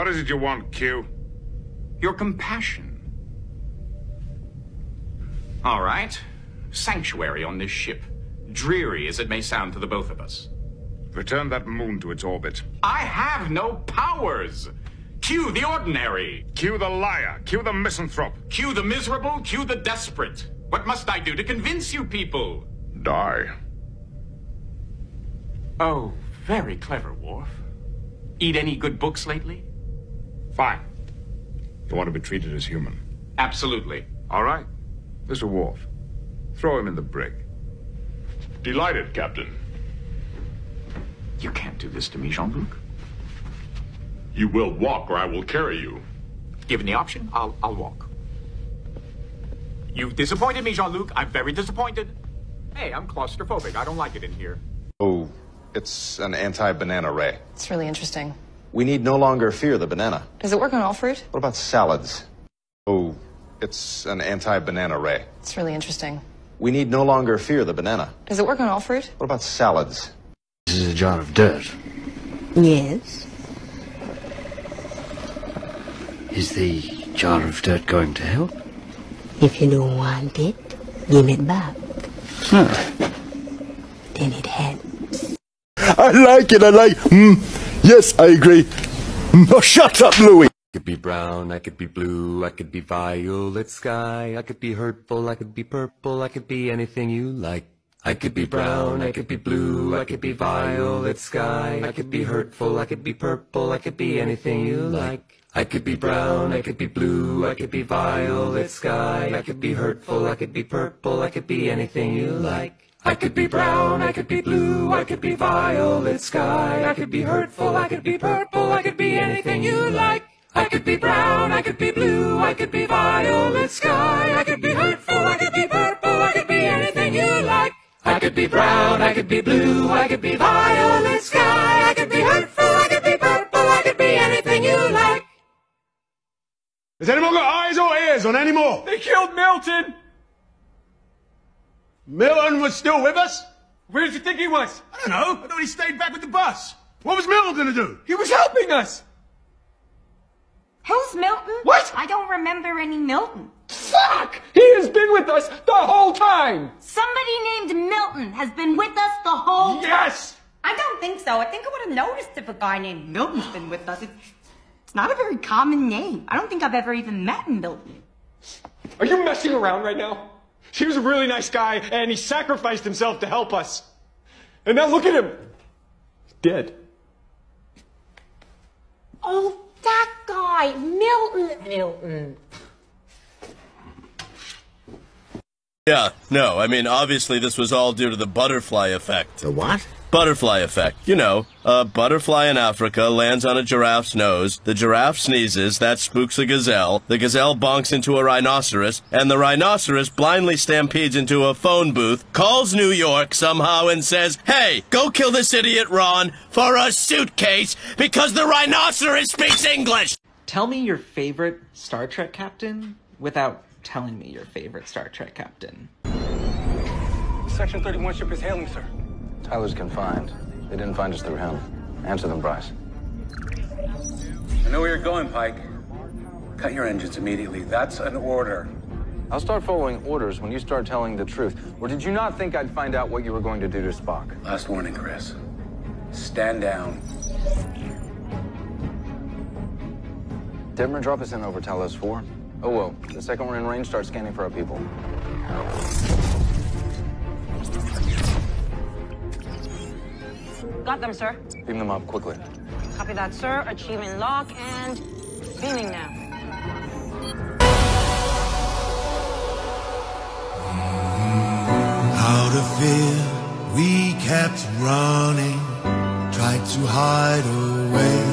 What is it you want, Q? Your compassion. All right. Sanctuary on this ship. Dreary as it may sound to the both of us. Return that moon to its orbit. I have no powers. Q the ordinary. Q the liar. Q the misanthrope. Q the miserable. Q the desperate. What must I do to convince you people? Die. Oh, very clever, Worf. Eat any good books lately? Fine. You want to be treated as human? Absolutely. All right. Mr. Worf, throw him in the brig. Delighted, Captain. You can't do this to me, Jean-Luc. You will walk or I will carry you. Given the option, I'll walk. You've disappointed me, Jean-Luc. I'm very disappointed. Hey, I'm claustrophobic. I don't like it in here. Oh, it's an anti-banana ray. It's really interesting. We need no longer fear the banana. Does it work on all fruit? What about salads? Oh, it's an anti-banana ray. It's really interesting. We need no longer fear the banana. Does it work on all fruit? What about salads? This is a jar of dirt. Yes. Is the jar of dirt going to help? If you don't want it, give it back. Huh. Then it helps. I like it, yes, I agree. Oh, shut up, Louis. I could be brown, I could be blue, I could be violet sky, I could be hurtful, I could be purple, I could be anything you like. I could be brown, I could be blue, I could be violet sky, I could be hurtful, I could be purple, I could be anything you like. I could be brown, I could be blue, I could be violet sky, I could be hurtful, I could be purple, I could be anything you like. I could be brown, I could be blue, I could be violet sky, I could be hurtful, I could be purple, I could be anything you like. I could be brown, I could be blue, I could be violet sky, I could be hurtful, I could be purple, I could be anything you like. I could be brown, I could be blue, I could be violet sky, I could be hurtful, I could be purple, I could be anything you like. Has anyone got eyes or ears on any more? They killed Milton! Milton was still with us? Where did you think he was? I don't know. I thought he stayed back with the bus. What was Milton going to do? He was helping us! Who's Milton? What? I don't remember any Milton. Fuck! He has been with us the whole time! Somebody named Milton has been with us the whole time. Yes! I don't think so. I think I would have noticed if a guy named Milton's been with us. It's not a very common name. I don't think I've ever even met Milton. Are you messing around right now? He was a really nice guy, and he sacrificed himself to help us. And now look at him. He's dead. Oh, that guy, Milton. Yeah, no, I mean, obviously this was all due to the butterfly effect. The what? Butterfly effect. You know, a butterfly in Africa lands on a giraffe's nose, the giraffe sneezes, that spooks a gazelle, the gazelle bonks into a rhinoceros, and the rhinoceros blindly stampedes into a phone booth, calls New York somehow and says, "Hey, go kill this idiot Ron for a suitcase because the rhinoceros speaks English!" Tell me your favorite Star Trek captain without telling me your favorite Star Trek captain. Section 31 ship is hailing, sir. Tyler's confined. They didn't find us through him. Answer them, Bryce. I know where you're going, Pike. Cut your engines immediately. That's an order. I'll start following orders when you start telling the truth. Or did you not think I'd find out what you were going to do to Spock? Last warning, Chris. Stand down. Detmer, drop us in over Talos 4. Oh, well. The second we're in range, start scanning for our people. Got them, sir. Beam them up quickly. Copy that, sir. Achieving lock and beaming now. Out of fear, we kept running, tried to hide away.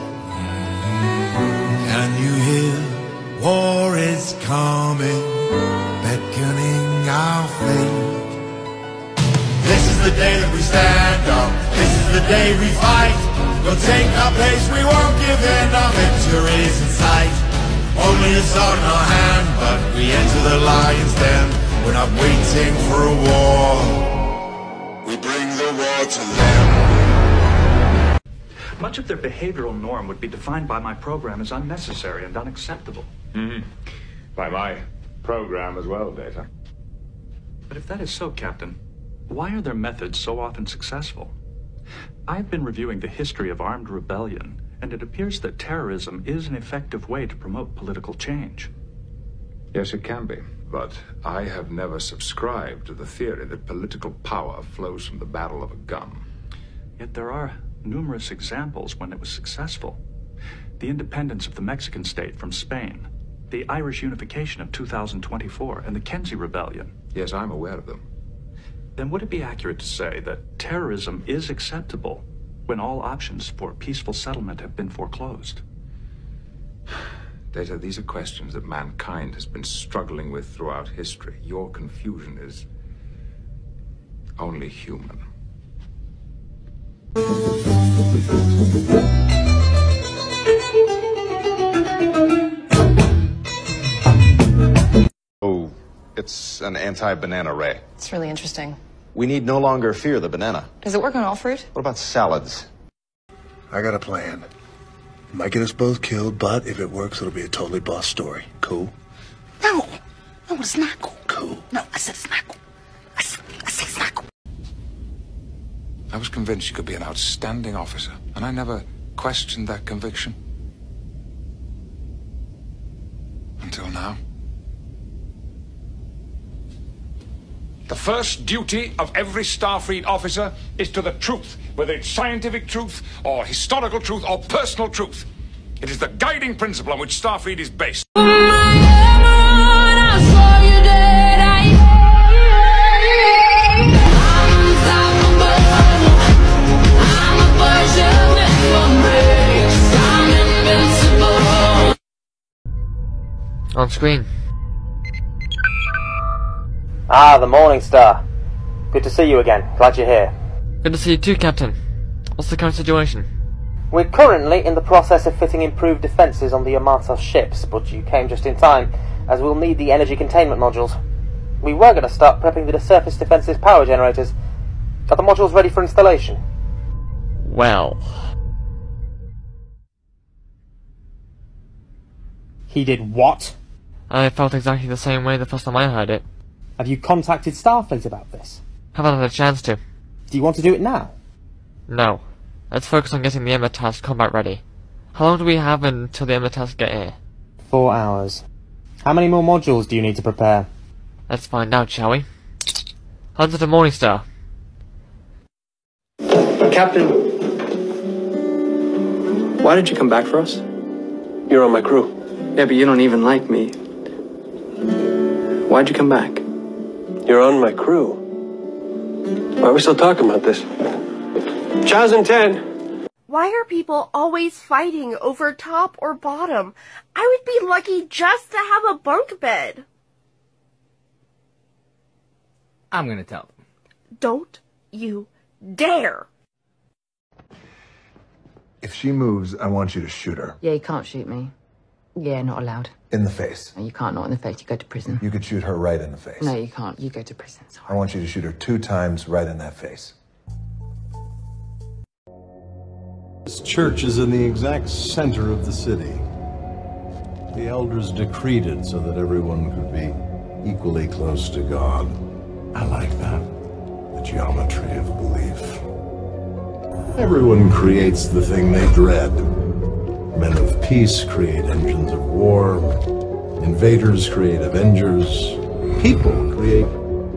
Can you hear? War is coming, beckoning our fate. This is the day that we stand up. This is the day we fight. We'll take our place, we won't give in. Our victory's in sight. Only a sword in our hand, but we enter the lion's den. We're not waiting for a war. We bring the war to them. Much of their behavioral norm would be defined by my program as unnecessary and unacceptable. By my program as well, Data. But if that is so, Captain, why are their methods so often successful? I have been reviewing the history of armed rebellion, and it appears that terrorism is an effective way to promote political change. Yes, it can be. But I have never subscribed to the theory that political power flows from the barrel of a gun. Yet there are numerous examples when it was successful. The independence of the Mexican state from Spain, the Irish unification of 2024, and the Kenzie Rebellion. Yes, I'm aware of them. Then would it be accurate to say that terrorism is acceptable when all options for peaceful settlement have been foreclosed? Data, these are questions that mankind has been struggling with throughout history. Your confusion is only human. Oh, it's an anti-banana ray. It's really interesting. We need no longer fear the banana. Does it work on all fruit? What about salads? I got a plan. Might get us both killed, but if it works, it'll be a totally boss story. Cool? No, it's not cool. Cool. No, I said it's not cool. I said it's not cool. I was convinced you could be an outstanding officer, and I never questioned that conviction. Until now. The first duty of every Starfleet officer is to the truth, whether it's scientific truth, or historical truth, or personal truth. It is the guiding principle on which Starfleet is based. On screen. Ah, the Morning Star. Good to see you again. Glad you're here. Good to see you too, Captain. What's the current situation? We're currently in the process of fitting improved defences on the Yamato ships, but you came just in time, as we'll need the energy containment modules. We were going to start prepping the surface defences power generators. Are the modules ready for installation? Well... He did what? I felt exactly the same way the first time I heard it. Have you contacted Starfleet about this? Haven't had a chance to. Do you want to do it now? No. Let's focus on getting the Emitas combat ready. How long do we have until the Emitas get here? 4 hours. How many more modules do you need to prepare? Let's find out, shall we? On to the Morning Star. Captain, why did you come back for us? You're on my crew. Yeah, but you don't even like me. Why'd you come back? You're on my crew. Why are we still talking about this? 2010. Why are people always fighting over top or bottom? I would be lucky just to have a bunk bed. I'm gonna tell them. Don't you dare. If she moves, I want you to shoot her. Yeah, you can't shoot me. Yeah, not allowed. In the face. No, you can't, not in the face. You go to prison. You could shoot her right in the face. No, you can't. You go to prison. Sorry. I want you to shoot her 2 times right in that face. This church is in the exact center of the city. The elders decreed it so that everyone could be equally close to God. I like that. The geometry of belief. Everyone creates the thing they dread. Men of peace create engines of war. Invaders create avengers. People create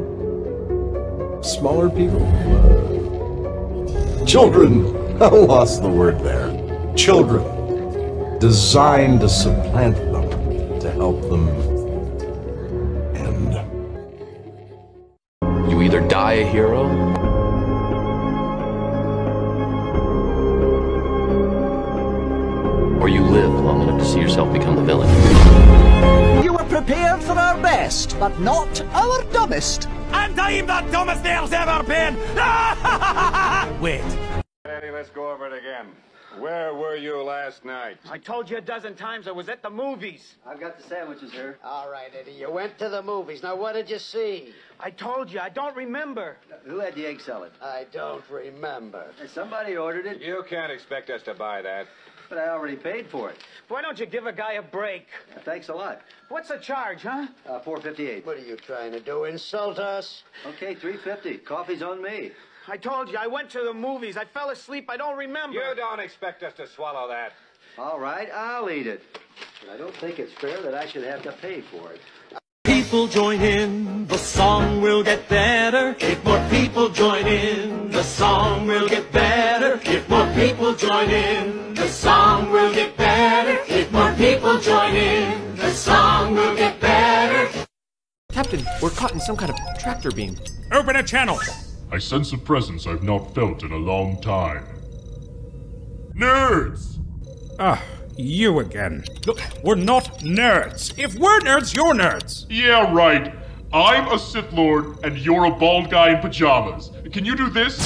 smaller people. Children. I lost the word there. Children. Designed to supplant them, to help them end. You either die a hero, or you live long enough to see yourself become the villain. You were prepared for our best, but not our dumbest. And I'm the dumbest there's ever been! Wait. Eddie, let's go over it again. Where were you last night? I told you a dozen times I was at the movies. I've got the sandwiches here. All right, Eddie, you went to the movies. Now, what did you see? I told you, I don't remember. Who had the egg salad? I don't remember. Somebody ordered it. You can't expect us to buy that. But I already paid for it. Why don't you give a guy a break? Thanks a lot. What's the charge, huh? $4.58. What are you trying to do, insult us? Okay, $3.50. Coffee's on me. I told you, I went to the movies. I fell asleep. I don't remember. You don't expect us to swallow that. All right, I'll eat it. But I don't think it's fair that I should have to pay for it. People join in, the song will get better. If more people join in, the song will get better. If more people join in, the song will get better. If more people join in, the song will get better. Captain, we're caught in some kind of tractor beam. Open a channel! I sense a presence I've not felt in a long time. Nerds! Ah, you again. Look, we're not nerds. If we're nerds, you're nerds. Yeah, right. I'm a Sith Lord, and you're a bald guy in pajamas. Can you do this?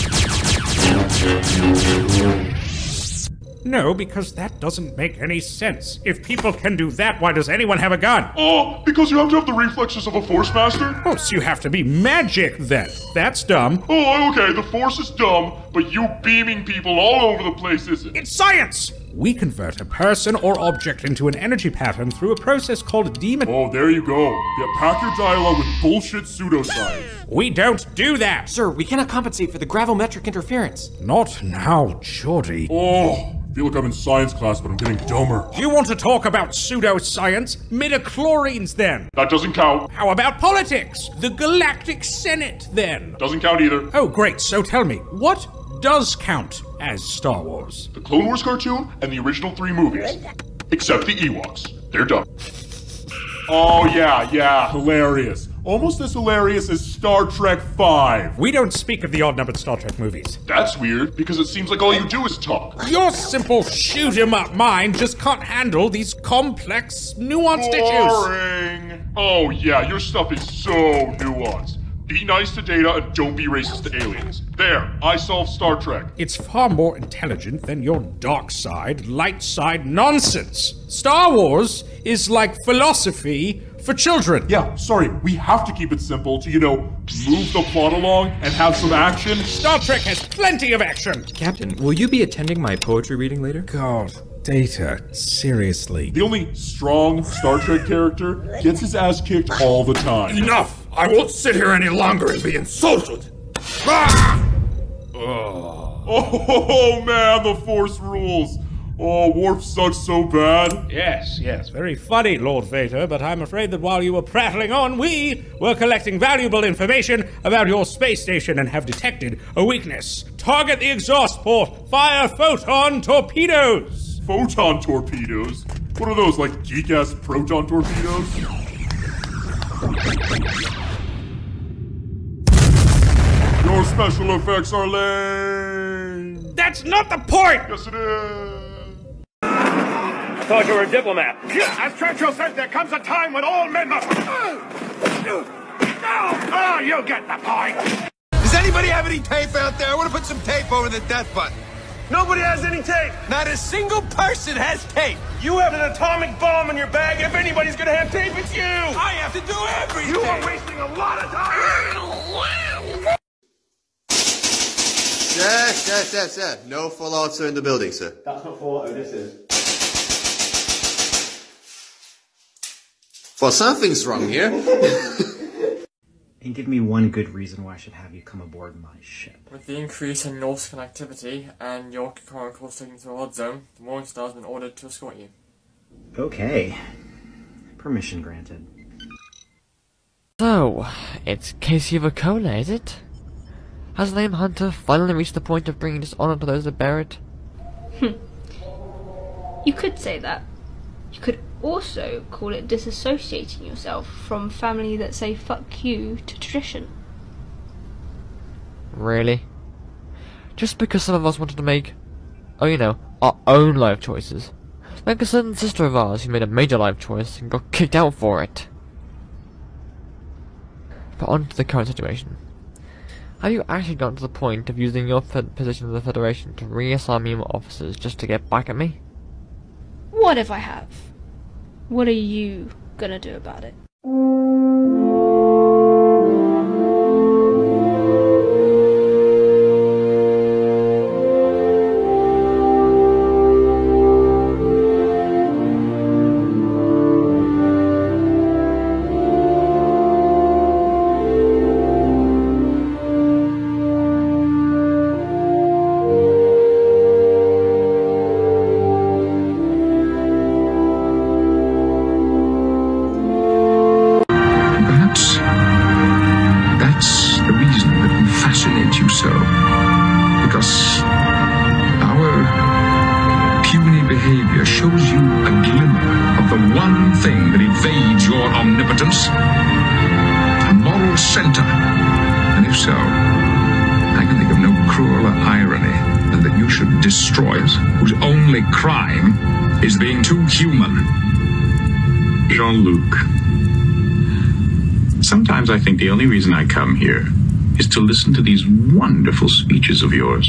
No, because that doesn't make any sense. If people can do that, why does anyone have a gun? Oh, because you have to have the reflexes of a Force Master? Oh, so you have to be magic then. That's dumb. Oh, okay, the Force is dumb, but you beaming people all over the place isn't. It's science! We convert a person or object into an energy pattern through a process called demon. Oh, there you go. Yeah, pack your dialogue with bullshit pseudoscience. We don't do that! Sir, we cannot compensate for the gravimetric interference. Not now, Geordie. Oh, I feel like I'm in science class, but I'm getting dumber. Do you want to talk about pseudoscience? Midichlorians, then. That doesn't count. How about politics? The Galactic Senate, then. Doesn't count either. Oh, great. So tell me, what does count as Star Wars? The Clone Wars cartoon and the original 3 movies. Except the Ewoks. They're dumb. Oh, yeah, hilarious. Almost as hilarious as Star Trek V. We don't speak of the odd-numbered Star Trek movies. That's weird, because it seems like all you do is talk. Your simple shoot-'em-up mind just can't handle these complex, nuanced issues. Boring. Oh, yeah, your stuff is so nuanced. Be nice to Data and don't be racist to aliens. There, I solved Star Trek. It's far more intelligent than your dark side, light side nonsense. Star Wars is like philosophy for children. Yeah, sorry, we have to keep it simple to, move the plot along and have some action. Star Trek has plenty of action. Captain, will you be attending my poetry reading later? God, Data, seriously. The only strong Star Trek character gets his ass kicked all the time. Enough! I won't sit here any longer and be insulted! Ah! Oh man, the Force rules! Oh, Warp sucks so bad. Yes, very funny, Lord Vader, but I'm afraid that while you were prattling on, we were collecting valuable information about your space station and have detected a weakness. Target the exhaust port. Fire photon torpedoes. Photon torpedoes? What are those, like geek-ass proton torpedoes? Your special effects are lame. That's not the point! Yes, it is. I thought you were a diplomat. As Churchill said, there comes a time when all men must... Oh, you get the point. Does anybody have any tape out there? I want to put some tape over the death button. Nobody has any tape. Not a single person has tape. You have an atomic bomb in your bag. If anybody's gonna have tape, it's you. I have to do everything. You are wasting a lot of time. Sir. No fallout, sir, in the building, sir. That's not fallout, this is. Well, something's wrong here. And give me one good reason why I should have you come aboard my ship. With the increase in Norse connectivity and your current course taking through a hot zone, the Morning Star has been ordered to escort you. Okay. Permission granted. So, it's Casey Vacola, is it? Has Lame Hunter finally reached the point of bringing dishonor to those that bear it? You could say that. You could also call it disassociating yourself from family that say fuck you to tradition. Really? Just because some of us wanted to make, our own life choices. Like a certain sister of ours who made a major life choice and got kicked out for it. But on to the current situation. Have you actually gotten to the point of using your position in the Federation to reassign me more officers just to get back at me? What if I have? What are you gonna do about it? Whose only crime is being too human. Jean-Luc, sometimes I think the only reason I come here is to listen to these wonderful speeches of yours.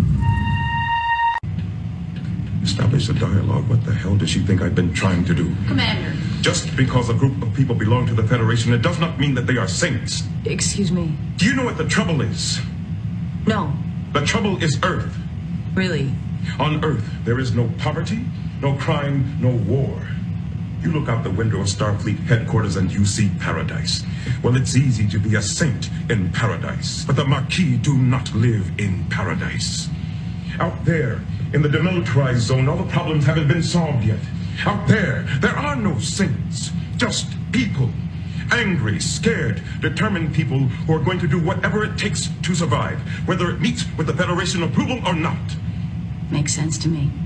Establish a dialogue. What the hell does she think I've been trying to do? Commander. Just because a group of people belong to the Federation, it does not mean that they are saints. Excuse me. Do you know what the trouble is? No. The trouble is Earth. Really? On Earth, there is no poverty, no crime, no war. You look out the window of Starfleet headquarters and you see paradise. Well, it's easy to be a saint in paradise, but the Maquis do not live in paradise. Out there, in the demilitarized zone, all the problems haven't been solved yet. Out there are no saints, just people. Angry, scared, determined people who are going to do whatever it takes to survive, whether it meets with the Federation approval or not. Makes sense to me.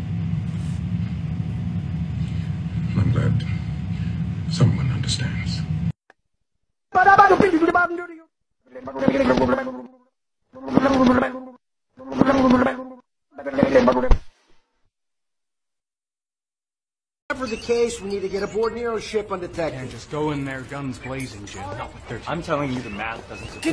I'm glad someone understands. Whatever the case, we need to get aboard Nero's ship undetected. Yeah, just go in there, guns blazing, Jim. Not with 13. I'm telling you the math doesn't support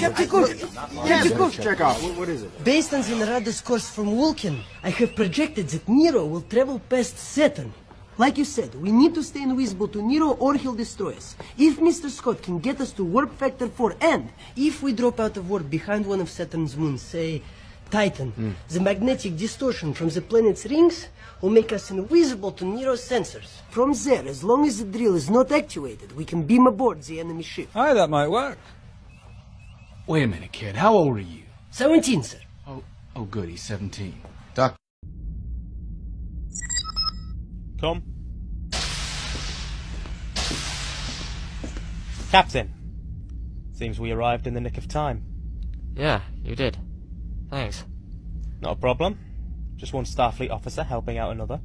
Check out. What is it? Based on the Narada's course from Vulcan, I have projected that Nero will travel past Saturn. Like you said, we need to stay invisible to Nero or he'll destroy us. If Mr. Scott can get us to warp factor 4, and if we drop out of warp behind one of Saturn's moons, say Titan, the magnetic distortion from the planet's rings will make us invisible to Nero's sensors. From there, as long as the drill is not actuated, we can beam aboard the enemy ship. Aye, that might work. Wait a minute, kid. How old are you? 17, sir. Oh, good. He's 17. Doc. Come. Captain. Seems we arrived in the nick of time. Yeah, you did. Thanks. Not a problem. Just one Starfleet officer helping out another.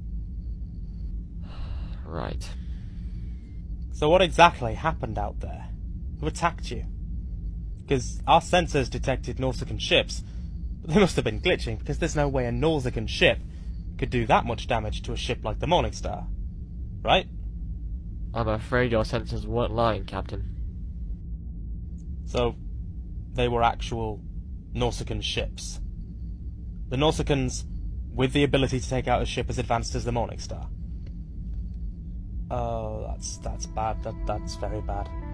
Right. So what exactly happened out there? Who attacked you? Because our sensors detected Nausicaan ships, but they must have been glitching, because there's no way a Nausicaan ship could do that much damage to a ship like the Morningstar. Right? I'm afraid your sensors weren't lying, Captain. So, they were actual Nausicaan ships. The Nausicaans with the ability to take out a ship as advanced as the Morningstar. Oh, that's bad. That's very bad.